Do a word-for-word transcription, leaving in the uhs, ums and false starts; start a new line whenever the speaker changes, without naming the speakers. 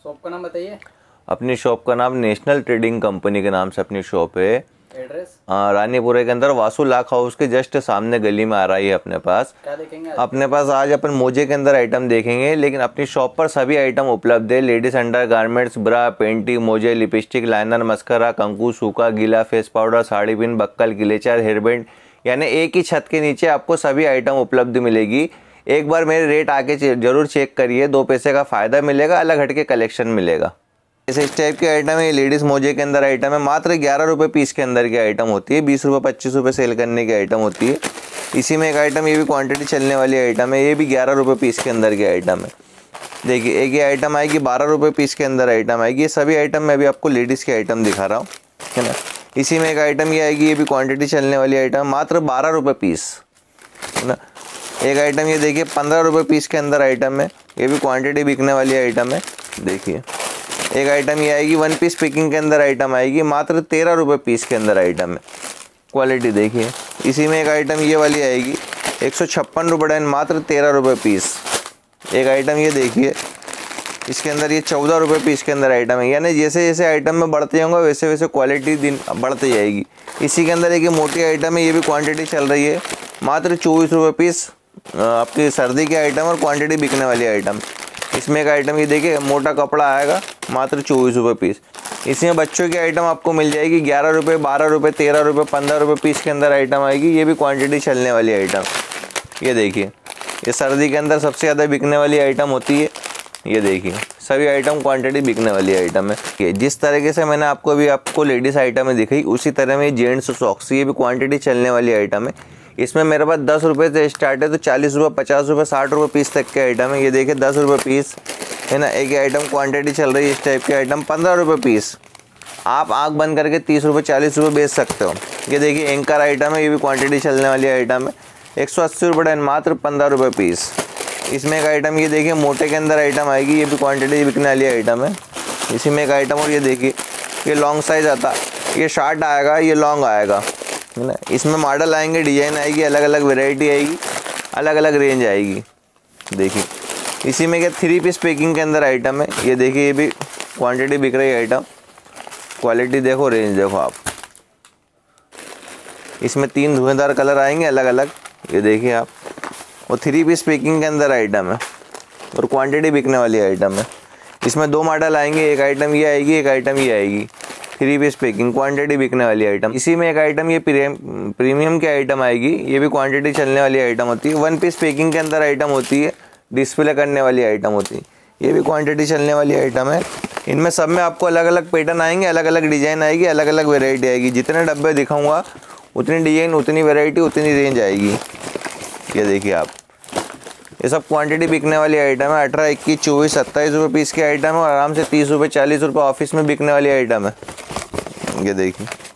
Shop का नाम बताइए।
अपनी शॉप का नाम नेशनल ट्रेडिंग कंपनी के नाम से अपनी शॉप है।
एड्रेस
रानीपुरे के अंदर वासु लाख हाउस के जस्ट सामने गली में आ रही है अपने पास।
क्या देखेंगे आज?
अपने पास आज अपन मोजे के अंदर आइटम देखेंगे, लेकिन अपनी शॉप पर सभी आइटम उपलब्ध है। Ladies under garments, bra, panty, मोजे, लिपस्टिक, लाइनर, मस्करा, कंकु, सूखा, गीला, face powder, sari pin, buckle, clutcher, hairband, यानी एक ही छत के नीचे आपको सभी आइटम उपलब्ध मिलेगी। एक बार मेरे रेट आके जरूर चेक करिए, दो पैसे का फ़ायदा मिलेगा, अलग हटके कलेक्शन मिलेगा। जैसे इस टाइप के आइटम है, ये लेडीज़ मोजे के अंदर आइटम है, मात्र ग्यारह रुपये पीस के अंदर की आइटम होती है, बीस रुपये पच्चीस रुपये सेल करने की आइटम होती है। इसी में एक आइटम, ये भी क्वांटिटी चलने वाली आइटम है, ये भी ग्यारह रुपये पीस के अंदर की आइटम है। देखिए एक ये आइटम आएगी बारह रुपये पीस के अंदर आइटम आएगी। ये सभी आइटम मैं भी आपको लेडीज़ की आइटम दिखा रहा हूँ, है ना। इसी में एक आइटम ये आएगी, ये भी क्वांटिटी चलने वाली आइटम, मात्र बारह रुपये पीस, है ना। एक आइटम ये देखिए पंद्रह रुपये पीस के अंदर आइटम है, ये भी क्वांटिटी बिकने वाली आइटम है। देखिए एक आइटम ये आएगी वन पीस पैकिंग के अंदर आइटम आएगी, मात्र तेरह रुपये पीस के अंदर आइटम है। क्वालिटी देखिए। इसी में एक आइटम ये वाली आएगी एक सौ छप्पन रुपये, मात्र तेरह रुपये पीस। एक आइटम ये देखिए, इसके अंदर ये चौदह रुपये पीस के अंदर आइटम है। यानी जैसे जैसे आइटम में बढ़ते होंगे वैसे वैसे क्वालिटी दिन बढ़ती जाएगी। इसी के अंदर एक मोटी आइटम है, ये भी क्वांटिटी चल रही है, मात्र चौबीस रुपये पीस। आपकी सर्दी की आइटम और क्वांटिटी बिकने वाली आइटम। इसमें एक आइटम ये देखिए मोटा कपड़ा आएगा, मात्र चौबीस रुपये पीस। इसमें बच्चों की आइटम आपको मिल जाएगी ग्यारह रुपये, बारह रुपये, तेरह रुपये, पंद्रह रुपये पीस के अंदर आइटम आएगी। ये भी क्वांटिटी चलने वाली आइटम। ये देखिए ये सर्दी के अंदर सबसे ज़्यादा बिकने वाली आइटम होती है। ये देखिए सभी आइटम क्वांटिटी बिकने वाली आइटम है। ये जिस तरीके से मैंने आपको अभी आपको लेडीज़ आइटम में दिखाई, उसी तरह में जेंट्स सॉक्स, ये भी क्वांटिटी चलने वाली आइटम है। इसमें मेरे पास दस रुपये से स्टार्ट है, तो चालीस रुपये, पचास रुपये, साठ रुपये पीस तक के आइटम है। ये देखिए दस रुपये पीस, है ना। एक आइटम क्वांटिटी चल रही है इस टाइप के आइटम पंद्रह रुपये पीस। आप आँख बंद करके तीस रुपये, चालीस रुपये बेच सकते हो। ये देखिए एंकर आइटम है, ये भी क्वांटिटी चलने वाली आइटम है, एक सौ अस्सी रुपये, मात्र पंद्रह रुपये पीस। इसमें एक आइटम ये देखिए मोटे के अंदर आइटम आएगी, ये भी क्वांटिटी बिकने वाली आइटम है। इसी में एक आइटम और ये देखिए ये लॉन्ग साइज़ आता है, ये शार्ट आएगा, ये लॉन्ग आएगा, है ना। इसमें मॉडल आएंगे, डिज़ाइन आएगी, अलग अलग वैरायटी आएगी, अलग अलग रेंज आएगी। देखिए इसी में क्या थ्री पीस पैकिंग के अंदर आइटम है। ये देखिए ये भी क्वांटिटी बिक रही है आइटम। क्वालिटी देखो, रेंज देखो आप। इसमें तीन धुएंदार कलर आएंगे अलग अलग, ये देखिए आप। और थ्री पीस पैकिंग के अंदर आइटम है और क्वांटिटी बिकने वाली आइटम है। इसमें दो मॉडल आएंगे, एक आइटम ये आएगी, एक आइटम ये आएगी। थ्री पीस पैकिंग, क्वांटिटी बिकने वाली आइटम। इसी में एक आइटम ये प्रीमियम प्रीमियम की आइटम आएगी, ये भी क्वांटिटी चलने वाली आइटम होती है। वन पीस पैकिंग के अंदर आइटम होती है, डिस्प्ले करने वाली आइटम होती है, ये भी क्वांटिटी चलने वाली आइटम है। इनमें सब में आपको अलग अलग पैटर्न आएंगे, अलग अलग डिज़ाइन आएगी, अलग अलग वेराइटी आएगी। जितने डब्बे दिखाऊंगा उतनी डिज़ाइन, उतनी वेराइटी, उतनी रेंज आएगी। ये देखिए आप, ये सब क्वांटिटी बिकने वाली आइटम है। अठारह, इक्कीस, चौबीस, सत्ताईस रुपये पीस की आइटम है और आराम से तीस रुपये, चालीस रुपये ऑफिस में बिकने वाली आइटम है। ये देखिए